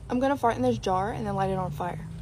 I'm gonna fart in this jar and then light it on fire.